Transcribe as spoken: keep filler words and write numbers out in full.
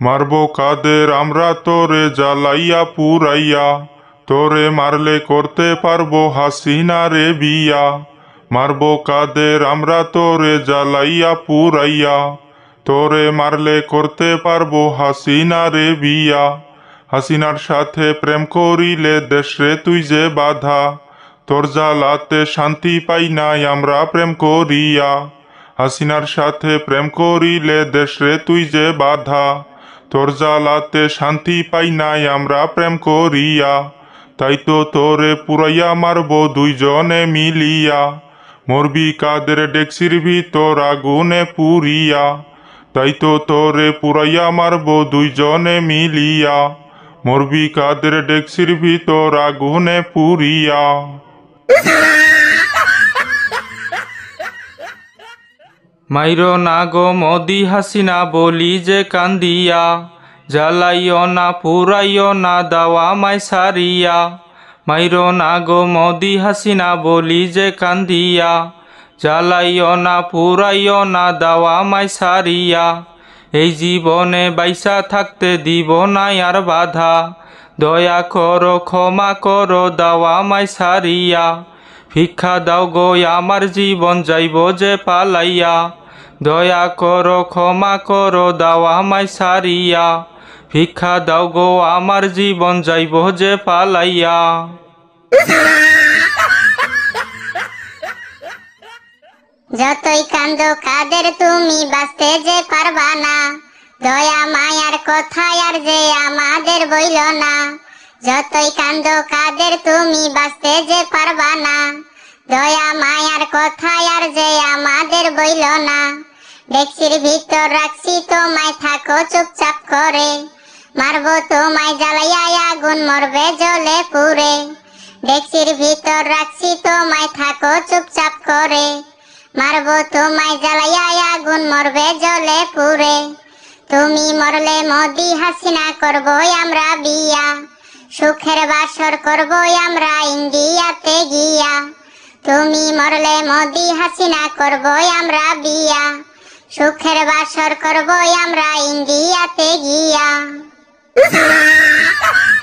মারবো কাদের আমরা তোরে জ্বালাইয়া পুরাইয়া, তোরে মারলে করতে পারবো হাসিনা রে বিয়া। মারবো কাদের আমরা তোরে জ্বালাইয়া পুরাইয়া, তোরে মারলে করতে পারবো হাসিনা রে বিয়া। হাসিনার সাথে প্রেম করিলে দেশরে তুই যে বাধা, তোর জ্বালাতে শান্তি পাই নাই আমরা প্রেম করিয়া। হাসিনার সাথে প্রেম করিলে দেশরে তুই যে বাধা, তোর জ্বালাতে শান্তি পাই নাই আমরা প্রেম করিয়া। তাই তো তোরে পুরাইয়া মারবো দুইজনে মিলিয়া, মরবি কাদের ডেকসির ভিতর আগুনে পুরিয়া। তাই তো তোরে পুরাইয়া মারবো দুইজনে মিলিয়া, মরবি কাদের ডেকসির ভিতর আগুনে পুরিয়া। মাইরো না গো মোদি হাসিনা বলি যে কান্দিয়া, জ্বালাইও না পুরাইও না দাওয়া মাই সারিয়া। মাইরো না গো মোদি হাসিনা বলি যে কান্দিয়া, জ্বালাইও না পুরাইও না দাওয়া মাই সারিয়া। এই জীবনে বাইসা থাকতে দিব না আর বাধা, দয়া করো ক্ষমা করো দাওয়া মাই সারিয়া। ভিক্ষা দাও গো আমার জীবন যাইব যে পালাইয়া, দয়া করো ক্ষমা করো দাওয়া মাই সারিয়া। ভিক্ষা দাও গো আমার জীবন যাইব যে পালাইয়া। যতই কান্দো কাদের তুমি বাঁচতে যে পারবা না, দয়া মায়ার কথা আর যে আমাদের বইল না। যতই কান্দো কাদের তুমি বাঁচতে যে পারবা না, দয়া মায়ার কথা আর যে আমাদের বইল না। ডেকসির ভিতর রাখছি তোমায় থাকো চুপচাপ করে, মারবো তোমায় জ্বালাইয়া আগুন মরবে জ্বলে পুড়ে। ডেকসির ভিতর রাখছি তোমায় থাকো চুপচাপ করে, মারবো তোমায় জ্বালাইয়া আগুন মরবে জ্বলে পুড়ে। তুমি মরলে মোদি হাসিনা করবো আমরা বিয়া, সুখের বাসর করবো আমরা ইন্ডিয়াতে গিয়া। তুমি মরলে মোদি হাসিনা করবো আমরা বিয়া, সুখের বাসর করবো আমরা ইন্ডিয়াতে গিয়া।